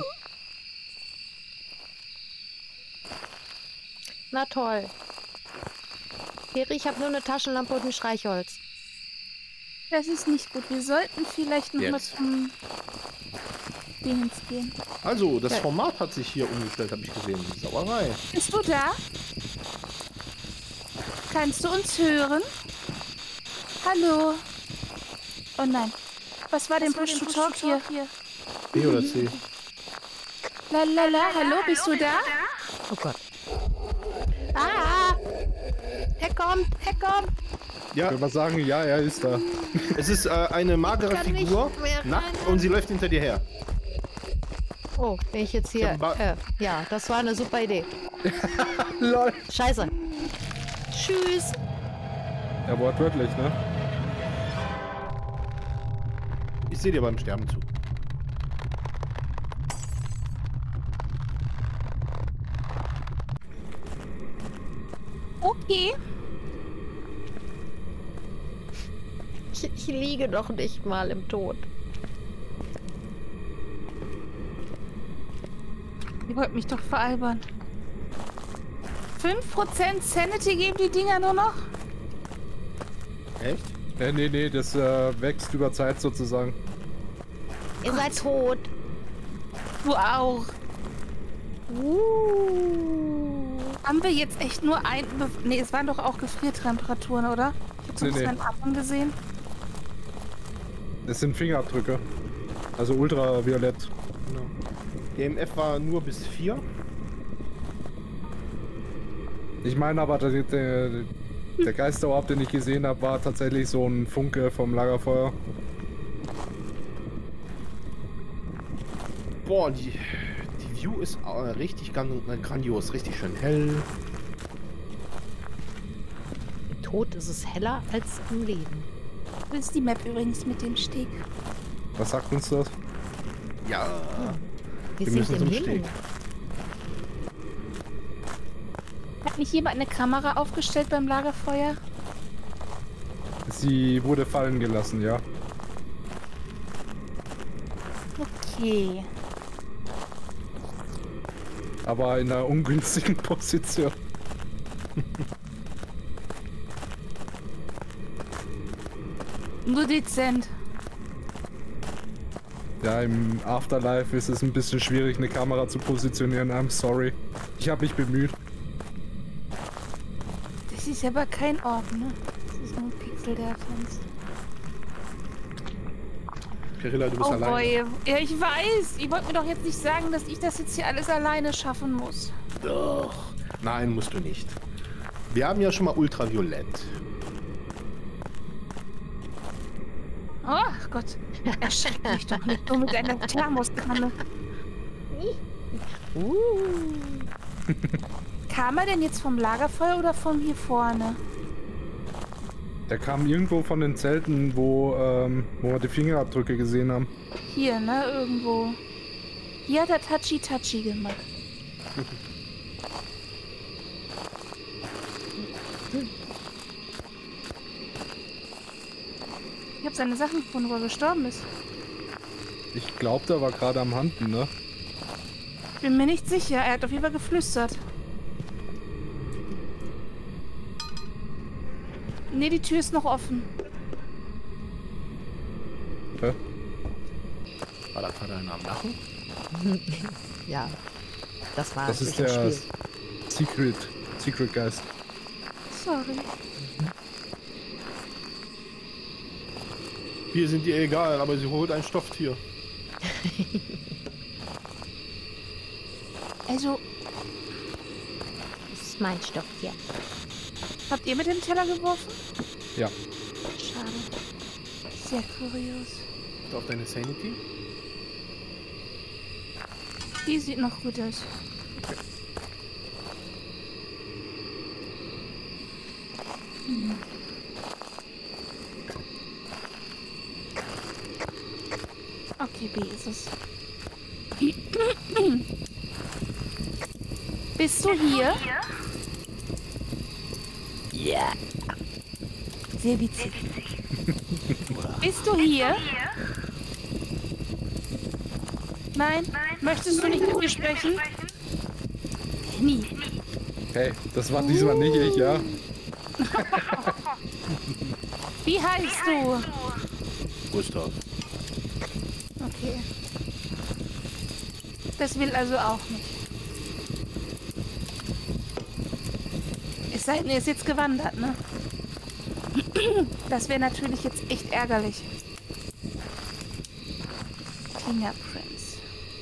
Na toll. Peri, ich habe nur eine Taschenlampe und ein Streichholz. Das ist nicht gut. Wir sollten vielleicht noch mal Jetzt. zum Dingens gehen. Also, das Ja. Format hat sich hier umgestellt, habe ich gesehen. Sauerei. Bist du da? Kannst du uns hören? Hallo? Oh nein. Was war denn Push to Talk hier? B oder C? Lalala, hallo, bist du da? Oh Gott. Ah! Er kommt, er kommt. Ja, Können wir sagen, ja, er ist da. es ist äh, eine magere kann nicht Figur, mehr rein. nackt, und sie läuft hinter dir her. Oh, bin ich jetzt Ich hier. hab ba- Äh, ja, das war eine super Idee. Lol. Scheiße. Tschüss. Ja, wortwörtlich, ne? Ich sehe dir beim Sterben zu. Okay. Ich, ich liege doch nicht mal im Tod. Ihr wollt mich doch veralbern. fünf Prozent Sanity geben die Dinger nur noch? Echt? Äh, nee, nee, das äh, wächst über Zeit sozusagen. Ihr seid tot. Du auch. Uh. Haben wir jetzt echt nur ein... Be nee, es waren doch auch Gefriertemperaturen, oder? Ich hab so ein Nee, bisschen nee. Atmen gesehen. Das sind Fingerabdrücke. Also ultraviolett. Genau. E M F war nur bis vier. Ich meine aber, der, der, der Geisterorb, den ich gesehen habe, war tatsächlich so ein Funke vom Lagerfeuer. Boah, die, die View ist äh, richtig gran äh, grandios, richtig schön hell. Im Tod ist es heller als im Leben. Das ist die Map übrigens mit dem Steg. Was sagt uns das? Ja, Wir, wir sind müssen im zum Himmel. Steg. Hat nicht jemand eine Kamera aufgestellt beim Lagerfeuer? Sie wurde fallen gelassen, ja. Okay. Aber in einer ungünstigen Position. Nur dezent. Ja, im Afterlife ist es ein bisschen schwierig, eine Kamera zu positionieren. I'm sorry. Ich habe mich bemüht. Das ist aber kein Ort, ne? Das ist nur ein Pixel, der tanzt. Perilla, du bist Oh allein. boy. Ja, ich weiß. Ihr wollt mir doch jetzt nicht sagen, dass ich das jetzt hier alles alleine schaffen muss. Doch. Nein, musst du nicht. Wir haben ja schon mal Ultraviolett. Oh Gott. Erschreck mich doch nicht nur mit einer Thermoskanne. Uh. Kam er denn jetzt vom Lagerfeuer oder von hier vorne? Der kam irgendwo von den Zelten, wo, ähm, wo wir die Fingerabdrücke gesehen haben. Hier, ne? Irgendwo. Hier hat er Touchy-Touchy gemacht. Ich habe seine Sachen gefunden, wo er gestorben ist. Ich glaube, der war gerade am Handen, ne? Bin mir nicht sicher. Er hat auf jeden Fall geflüstert. Ne, die Tür ist noch offen. Hä? War das Vater am Lachen? Ja, das war Das ist im der Spiel. Secret, Secret Geist. Sorry. Wir sind ihr egal, aber sie holt ein Stofftier. Also, Das ist mein Stoff hier. habt ihr mit dem Teller geworfen? Ja. Schade. Sehr kurios. Auf deine Sanity? Die sieht noch gut aus. Hm. Okay, B ist es. Bist du hier? Ja. Sehr witzig. Bist du hier? Nein? Möchtest du nicht mit mir sprechen? Nie. Hey, das war diesmal nicht ich, ja? Wie heißt du? Gustav. Okay. Das will also auch nicht. Es sei denn, er ist jetzt gewandert, ne? Das wäre natürlich jetzt echt ärgerlich. Fingerprints.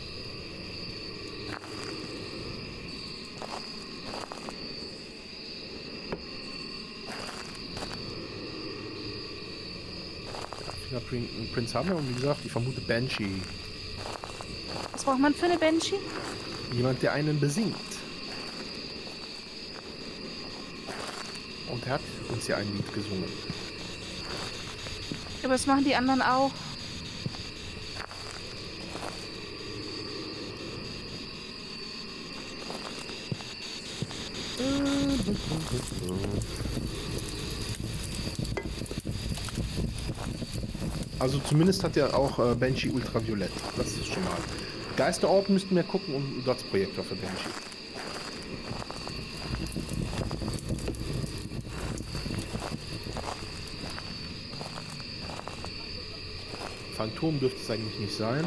Fingerprints haben wir und wie gesagt, ich vermute Banshee. Was braucht man für eine Banshee? Jemand, der einen besingt. Und er hat uns ja ein Lied gesungen. Aber das machen die anderen auch. Also zumindest hat er auch äh, Banshee Ultraviolett. Das ist schon mal. Geisterorb müssten wir gucken und Dots Projektor für Banshee. Phantom dürfte es eigentlich nicht sein.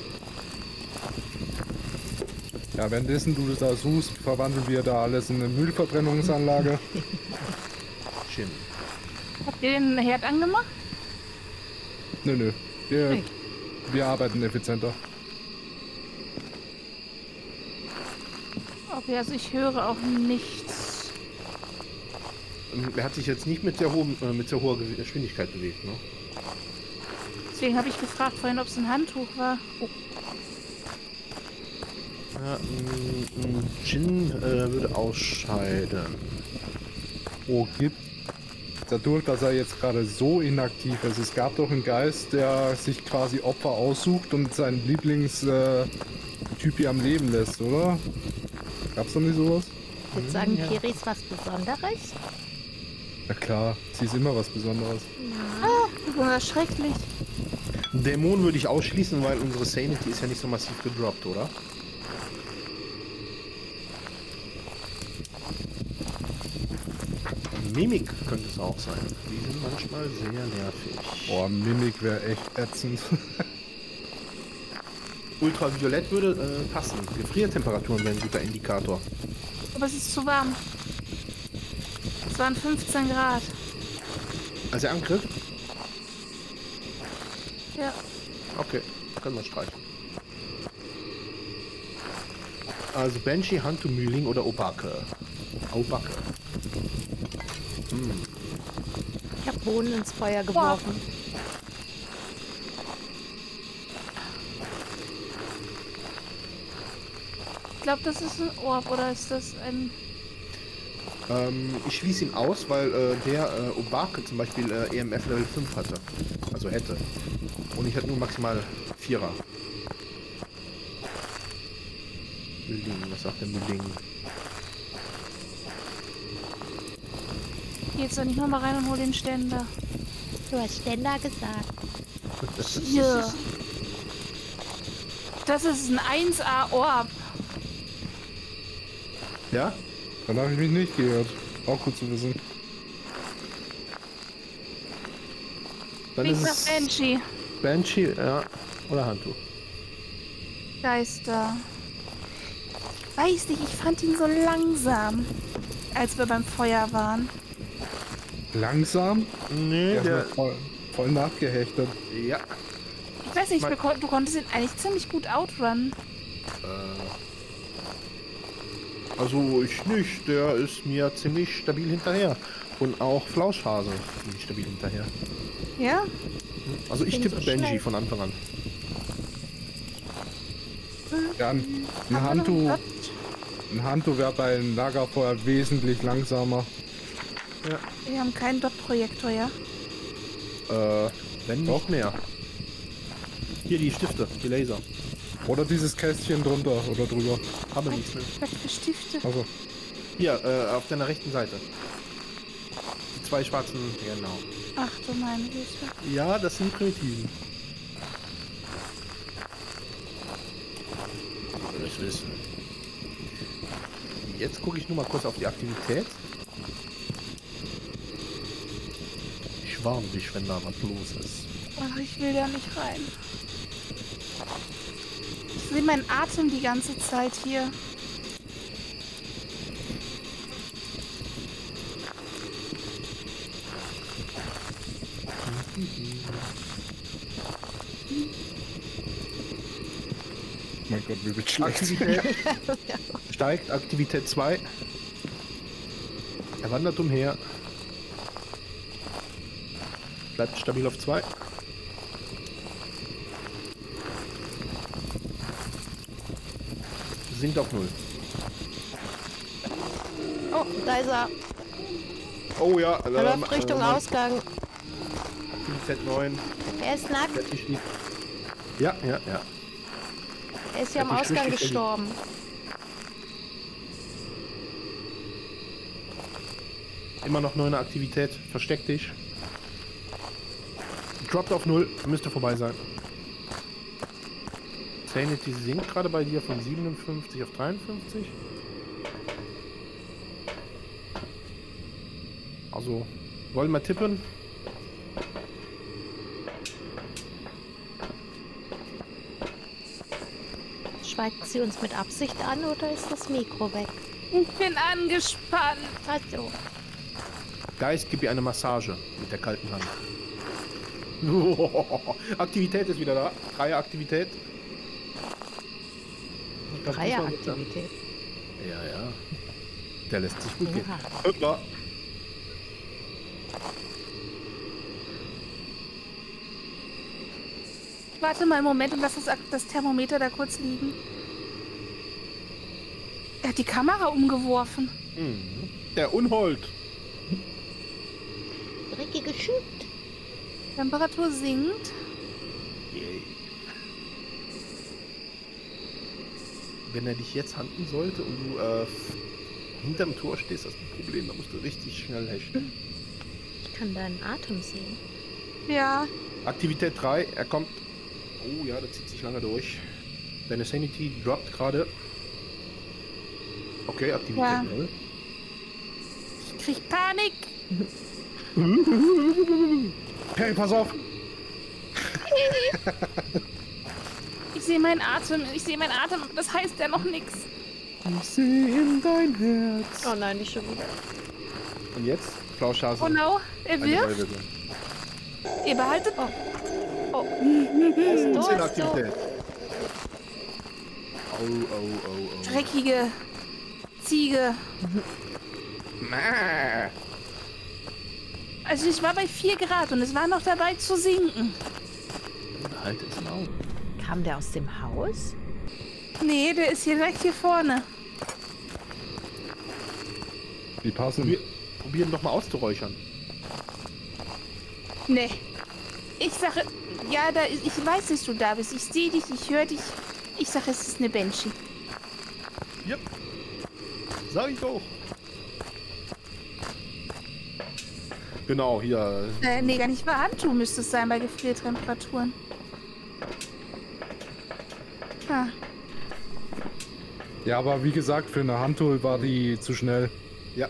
Ja, währenddessen du da suchst, verwandeln wir da alles in eine Müllverbrennungsanlage. Jim. Habt ihr den Herd angemacht? Nö, nö. Wir, Nee. wir arbeiten effizienter. Okay, also ich höre auch nichts. Ähm, Er hat sich jetzt nicht mit sehr, hohen, äh, mit sehr hoher Ge- Geschwindigkeit bewegt, ne? Deswegen habe ich gefragt vorhin, ob es ein Handtuch war. Oh. Ja, ein, ein Djinn äh, würde ausscheiden. Oh, gibt. Dadurch, dass er jetzt gerade so inaktiv ist. Es gab doch einen Geist, der sich quasi Opfer aussucht und seinen Lieblings-Typi am Leben lässt, oder? Gab's doch nicht sowas? Ich würde sagen, Kiri ist was Besonderes. Na klar, sie ist immer was Besonderes. Ah, das ist schrecklich. Dämon würde ich ausschließen, weil unsere Sanity ist ja nicht so massiv gedroppt, oder? Mimik könnte es auch sein. Die sind manchmal sehr nervig. Boah, Mimik wäre echt ätzend. Ultraviolett würde äh, passen. Gefriertemperaturen wären ein guter Indikator. Aber es ist zu warm. Es waren fünfzehn Grad. Als er angriff? Ja. Okay, können wir streichen. Also Banshee, Hantu, Mühling oder Obake. Obake. Hm. Ich habe Bohnen ins Feuer geworfen. Ich glaube, das ist ein Orb, oder ist das ein... Ähm, ich schließe ihn aus, weil äh, der äh, Obake zum Beispiel äh, E M F Level fünf hatte. Also hätte. Und ich hatte nur maximal Vierer. Mühling, was sagt der Mühling? Geh jetzt doch nicht nochmal rein und hol den Ständer. Du hast Ständer gesagt. Hier. Das ist ein eins A Orb. Ja? Dann habe ich mich nicht gehört. Auch gut zu wissen. Dann Klingt ist nach es Banshee. Banshee, ja. Oder Hantu. Geister. Weiß nicht, ich fand ihn so langsam, als wir beim Feuer waren. Langsam? Nee, Der ist der... noch voll, voll nachgehechtet. Ja. Ich weiß nicht, Mein- wir kon- du konntest ihn eigentlich ziemlich gut outrunnen. Äh, also ich nicht, der ist mir ziemlich stabil hinterher. Und auch Flauschhase ist ziemlich stabil hinterher. Ja? Also ich Bin tippe so Benji schnell. von Anfang an. Ja, ein, ein Haben wir noch Hantu, Gott? ein Hantu wäre bei einem Lagerfeuer wesentlich langsamer. Wir haben keinen Dot-Projektor, ja? Äh, wenn Doch. nicht mehr. Hier die Stifte, die Laser. Oder dieses Kästchen drunter oder drüber. Haben wir nichts mehr. Was für Stifte? Also, Hier, äh, auf deiner rechten Seite. Die zwei schwarzen, genau. Ach du meine Güte. Ja, das sind Primitiven. Ich will es wissen. Jetzt gucke ich nur mal kurz auf die Aktivität. Ich warne dich, wenn da was los ist. Ach, ich will da nicht rein. Ich sehe meinen Atem die ganze Zeit hier. mein Gott, wie wird schlecht. Aktivität steigt, Aktivität zwei. Er wandert umher. Bleibt stabil auf zwei. Sinkt auf null. Oh, da ist er. Oh ja, Er läuft Richtung Ausgang. Aktivität neun. Er ist nackt. Ja, ja, ja. Er ist ja am Hat dich Ausgang richtig gestorben. Immer noch neune Aktivität. Versteck dich. Droppt auf null. Müsste vorbei sein. Sanity sinkt gerade bei dir von siebenundfünfzig auf dreiundfünfzig. Also, wollen wir tippen? Schweigt sie uns mit Absicht an oder ist das Mikro weg? Ich bin angespannt. Also, Geist, gib ihr eine Massage mit der kalten Hand. Aktivität ist wieder da. Freie Aktivität. Das muss man mit- Dreieraktivität. Ja, ja. Der lässt sich gut gehen. Ja. Hüpfer. Warte mal einen Moment und lass das, das Thermometer da kurz liegen. Er hat die Kamera umgeworfen. Mhm. Der Unhold. Dreckige Shit. Temperatur sinkt. Yay. Wenn er dich jetzt handen sollte und du äh, hinterm Tor stehst, hast du ein Problem. Da musst du richtig schnell hechten. Ich kann deinen Atem sehen. Ja. Aktivität drei, er kommt. Oh ja, das zieht sich lange durch. Deine Sanity droppt gerade. Okay, Aktivität Ja. null. Ich krieg Panik. Hey, pass auf! Ich sehe meinen Atem. Ich sehe meinen Atem. Das heißt ja noch nichts. Ich sehe in dein Herz. Oh nein, nicht schon wieder. Und jetzt? Flauschhase. Oh no. Er Eine wirft. Ballwürze. Ihr behaltet. Oh. Oh, du, zehn hast du. Aktivität. Oh, oh, oh, oh. Dreckige Ziege. Mäh. Also ich war bei vier Grad und es war noch dabei zu sinken. Halt es Maul. Kam der aus dem Haus? Nee, der ist hier direkt hier vorne. Wie passen? Probier, probieren doch mal auszuräuchern. Nee. Ich sage, ja, da ist, ich weiß, dass du da bist. Ich sehe dich, ich höre dich. Ich sage, es ist eine Banshee. Yep. Sag ich doch. Genau, hier. Äh, nee, gar nicht wahr. Handtuch müsste es sein bei Gefriertemperaturen. Ah, Ja, aber wie gesagt, für eine Handtool war die zu schnell. Ja.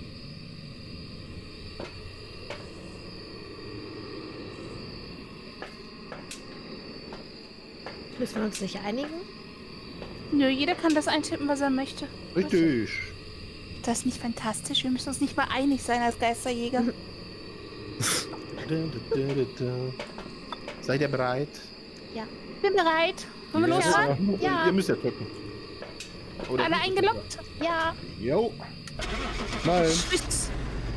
Müssen wir uns nicht einigen? nö, jeder kann das eintippen, was er möchte. Richtig. Das ist nicht fantastisch. Wir müssen uns nicht mal einig sein als Geisterjäger. Seid ihr bereit? Bin bereit. Wollen wir Ja. losfahren? Ja. Ihr müsst ja drücken. Oder Alle müsst ihr eingeloggt? Ja. drücken? Jo. Nein. Tschüss.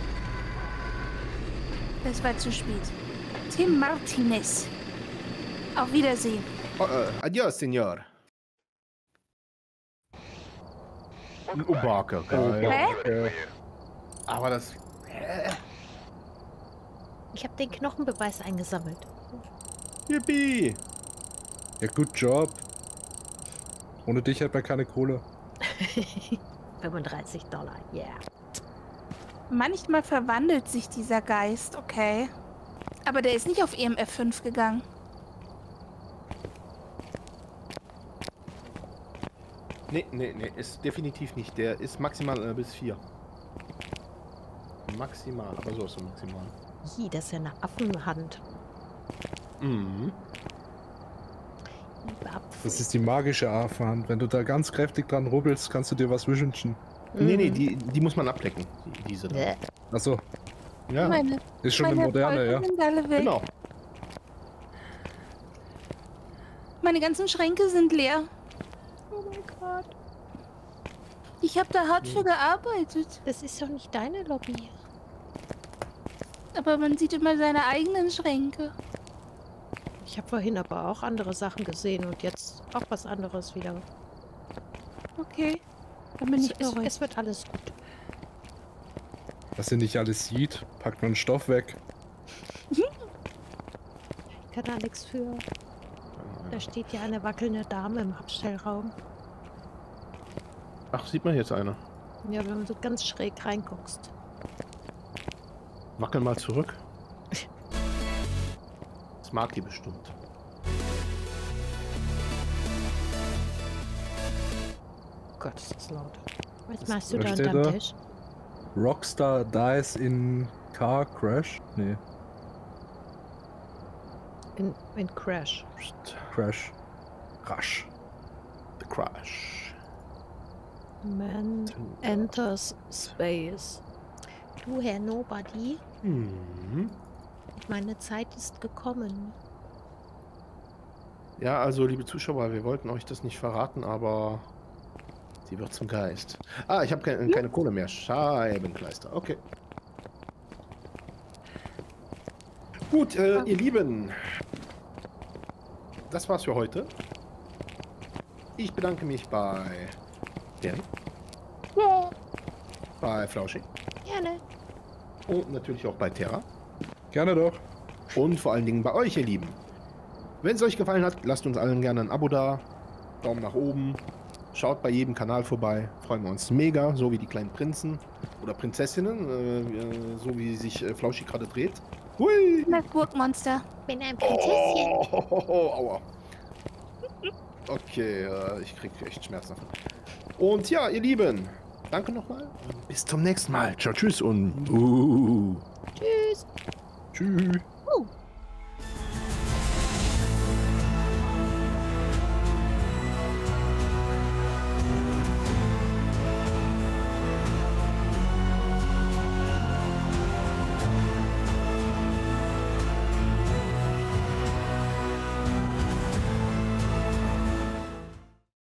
Das war zu spät. Tim Martinez. Auf Wiedersehen. Oh, äh, adios, Senor. Ein Ubaka, geil. Hä? Aber das... Hä? Ich habe den Knochenbeweis eingesammelt. Yippie. Ja, good job. Ohne dich hätten wir keine Kohle. fünfunddreißig Dollar, yeah. Manchmal verwandelt sich dieser Geist, okay. Aber der ist nicht auf E M F fünf gegangen. Nee, nee, nee, ist definitiv nicht. Der ist maximal äh, bis vier. Maximal, aber so ist er maximal. Hi, das ist ja eine Affenhand. Mhm. Liebe Apfel. Das ist die magische Affenhand. Wenn du da ganz kräftig dran rubbelst, kannst du dir was wünschen. Nee, nee, Mhm. die, die muss man abdecken. Die, diese da. Bäh. Achso, Ja, Meine, ist schon eine meine moderne, ja. Erfolge sind alle weg. genau. Meine ganzen Schränke sind leer. Oh mein Gott. Ich habe da hart für gearbeitet. Das ist doch nicht deine Lobby. Aber man sieht immer seine eigenen Schränke. Ich habe vorhin aber auch andere Sachen gesehen und jetzt auch was anderes wieder. Okay. Dann bin Es, ich es, beruhigt. es wird alles gut. Was ihr nicht alles sieht, packt man Stoff weg. Ich kann da nichts für. Da steht ja eine wackelnde Dame im Abstellraum. Ach, sieht man jetzt eine. Ja, wenn du ganz schräg reinguckst. Wackel mal zurück. Das mag die bestimmt. Oh Gott, ist das laut. Was Was- machst du was da steht unterm da? Tisch? Rockstar dies in car crash? Nee, In, in Crash. Crash. Crash. The Crash. Man enters space. Du, Herr Nobody, Mhm. meine Zeit ist gekommen. Ja, also liebe Zuschauer, wir wollten euch das nicht verraten, aber sie wird zum Geist. Ah, ich habe keine, keine Kohle mehr. Scheibenkleister. Okay. Gut, äh, ihr Lieben. Das war's für heute. Ich bedanke mich bei Derek, bei Flauschi Gerne. und natürlich auch bei Terra. Gerne doch. Und vor allen Dingen bei euch, ihr Lieben. Wenn es euch gefallen hat, lasst uns allen gerne ein Abo da. Daumen nach oben. Schaut bei jedem Kanal vorbei. Freuen wir uns mega, so wie die kleinen Prinzen oder Prinzessinnen, äh, so wie sich äh, Flauschi gerade dreht. Hui! Das Burgmonster. Bin ein Prinzesschen. Oh, oh, oh, aua. Okay, äh, ich krieg echt Schmerzen davon. Und ja, ihr Lieben, danke nochmal. Bis zum nächsten Mal. Ciao, tschüss und uh. Tschüss. Tschüss.